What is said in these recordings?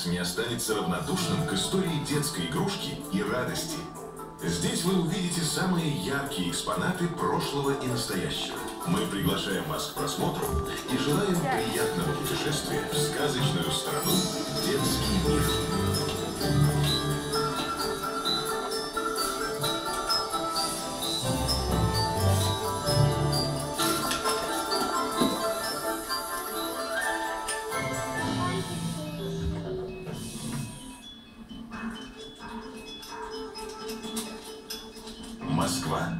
не останется равнодушным к истории детской игрушки и радости. Здесь вы увидите самые яркие экспонаты прошлого и настоящего. Мы приглашаем вас к просмотру и желаем приятного путешествия в сказочную страну детский мир. Москва,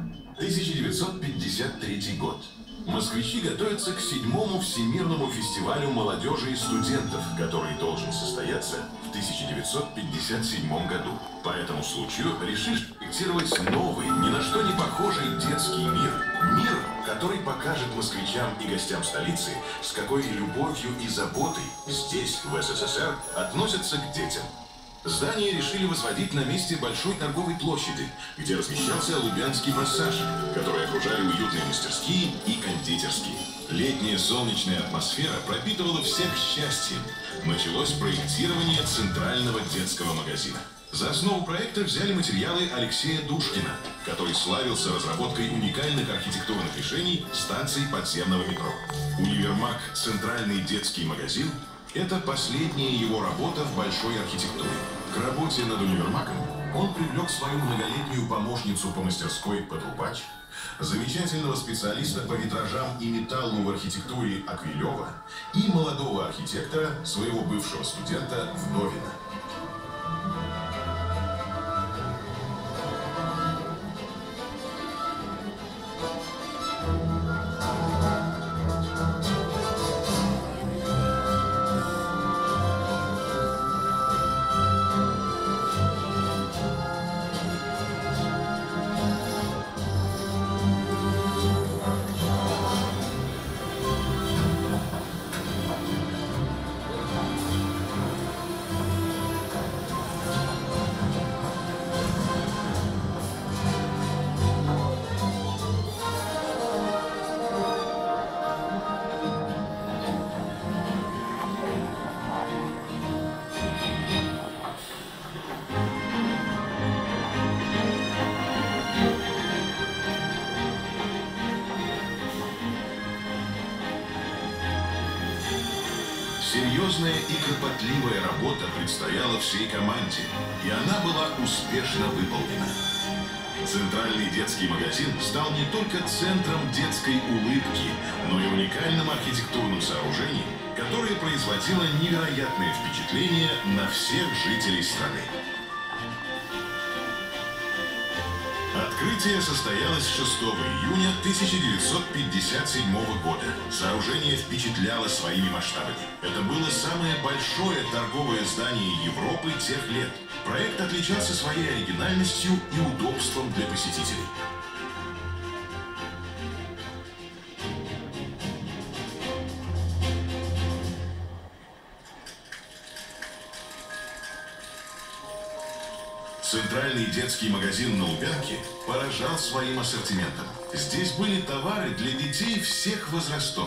1953 год. Москвичи готовятся к 7-му Всемирному фестивалю молодежи и студентов, который должен состояться в 1957 году. По этому случаю решили проектировать новый, ни на что не похожий детский мир. Мир, который покажет москвичам и гостям столицы, с какой любовью и заботой здесь, в СССР, относятся к детям. Здание решили возводить на месте большой торговой площади, где размещался Лубянский пассаж, который окружали уютные мастерские и кондитерские. Летняя солнечная атмосфера пропитывала всех счастьем. Началось проектирование центрального детского магазина. За основу проекта взяли материалы Алексея Душкина, который славился разработкой уникальных архитектурных решений станций подземного метро. Универмаг «Центральный детский магазин» — это последняя его работа в большой архитектуре. К работе над универмагом он привлек свою многолетнюю помощницу по мастерской «Потрубач», замечательного специалиста по витражам и металлу в архитектуре Аквилева и молодого архитектора, своего бывшего студента Вдовина. Серьезная и кропотливая работа предстояла всей команде, и она была успешно выполнена. Центральный детский магазин стал не только центром детской улыбки, но и уникальным архитектурным сооружением, которое производило невероятное впечатление на всех жителей страны. Открытие состоялось 6 июня 1957 года. Сооружение впечатляло своими масштабами. Это было самое большое торговое здание Европы тех лет. Проект отличался своей оригинальностью и удобством для посетителей. Центральный детский магазин на Лубянке поражал своим ассортиментом. Здесь были товары для детей всех возрастов.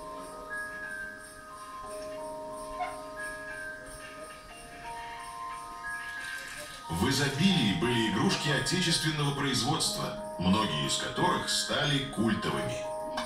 В изобилии были игрушки отечественного производства, многие из которых стали культовыми.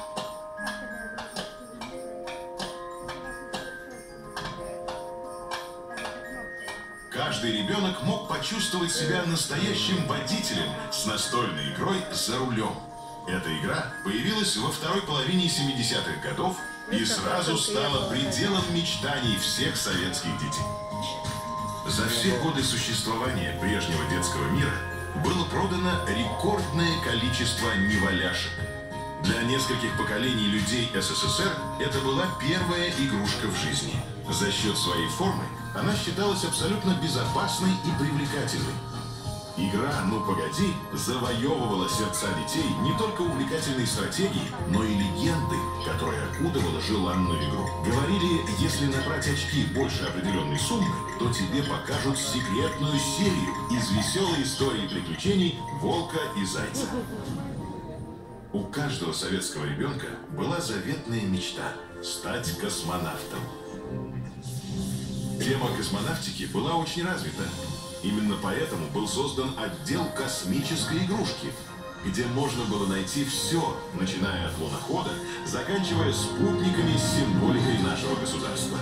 Каждый ребенок мог почувствовать себя настоящим водителем с настольной игрой «За рулем». Эта игра появилась во второй половине 70-х годов и сразу стала пределом мечтаний всех советских детей. За все годы существования прежнего детского мира было продано рекордное количество неваляшек. Для нескольких поколений людей СССР это была первая игрушка в жизни. За счет своей формы она считалась абсолютно безопасной и привлекательной. Игра «Ну погоди» завоевывала сердца детей не только увлекательной стратегией, но и легендой, которая окутывала желанную игру. Говорили, если набрать очки больше определенной суммы, то тебе покажут секретную серию из веселой истории приключений волка и зайца. У каждого советского ребенка была заветная мечта – стать космонавтом. Тема космонавтики была очень развита. Именно поэтому был создан отдел космической игрушки, где можно было найти все, начиная от лунохода, заканчивая спутниками с символикой нашего государства.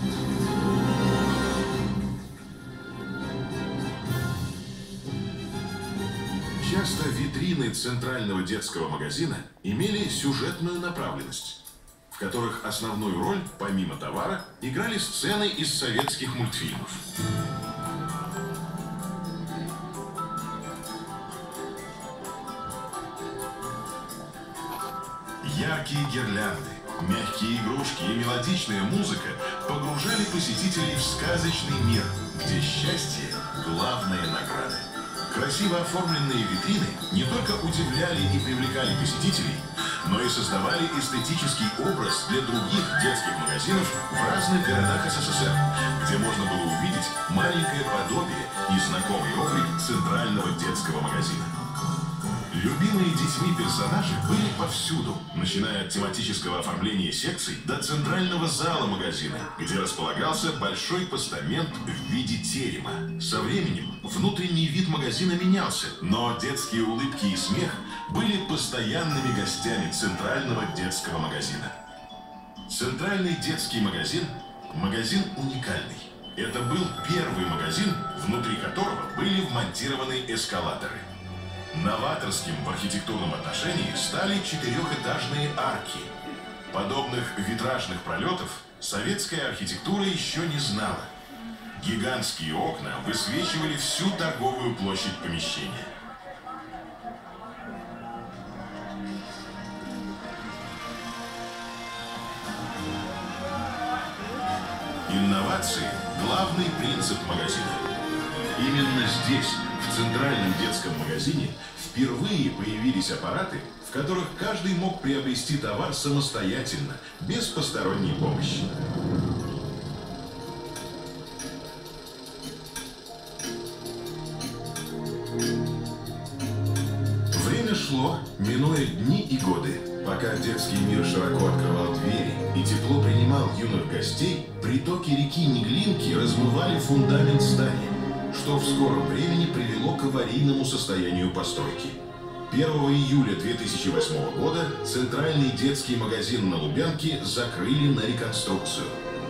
Часто витрины центрального детского магазина имели сюжетную направленность, в которых основную роль, помимо товара, играли сцены из советских мультфильмов. Яркие гирлянды, мягкие игрушки и мелодичная музыка погружали посетителей в сказочный мир, где счастье – главная награда. Красиво оформленные витрины не только удивляли и привлекали посетителей, но и создавали эстетический образ для других детских магазинов в разных городах СССР, где можно было увидеть маленькое подобие и знакомый облик центрального детского магазина. Любимые детьми персонажи были повсюду, начиная от тематического оформления секций до центрального зала магазина, где располагался большой постамент в виде терема. Со временем внутренний вид магазина менялся, но детские улыбки и смех были постоянными гостями центрального детского магазина. Центральный детский магазин – магазин уникальный. Это был первый магазин, внутри которого были вмонтированы эскалаторы. Новаторским в архитектурном отношении стали четырехэтажные арки. Подобных витражных пролетов советская архитектура еще не знала. Гигантские окна высвечивали всю торговую площадь помещения. Инновации – главный принцип магазина. Именно здесь, в центральном детском магазине, впервые появились аппараты, в которых каждый мог приобрести товар самостоятельно, без посторонней помощи. Время шло, минуя дни и годы. Пока детский мир широко открывал двери и тепло принимал юных гостей, притоки реки Неглинки размывали фундамент здания, что в скором времени привело к аварийному состоянию постройки. 1 июля 2008 года центральный детский магазин на Лубянке закрыли на реконструкцию.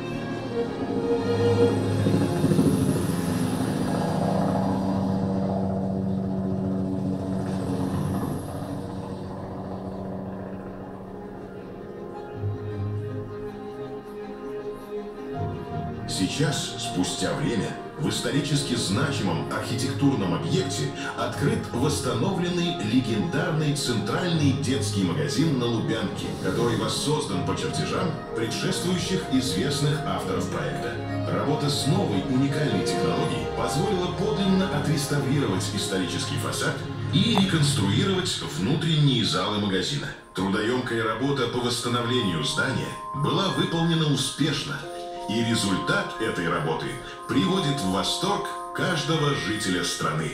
Сейчас, спустя время, в исторически значимом архитектурном объекте открыт восстановленный легендарный центральный детский магазин на Лубянке, который воссоздан по чертежам предшествующих известных авторов проекта. Работа с новой уникальной технологией позволила подлинно отреставрировать исторический фасад и реконструировать внутренние залы магазина. Трудоемкая работа по восстановлению здания была выполнена успешно, и результат этой работы приводит в восторг каждого жителя страны.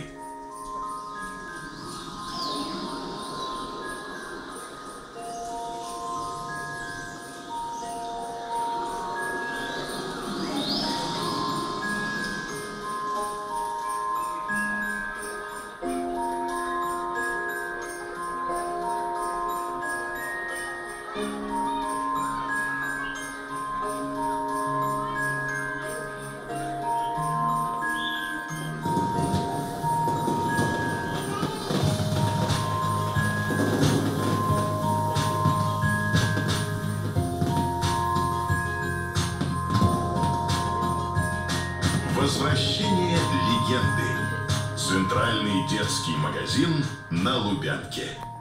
Возвращение легенды. Центральный детский магазин на Лубянке.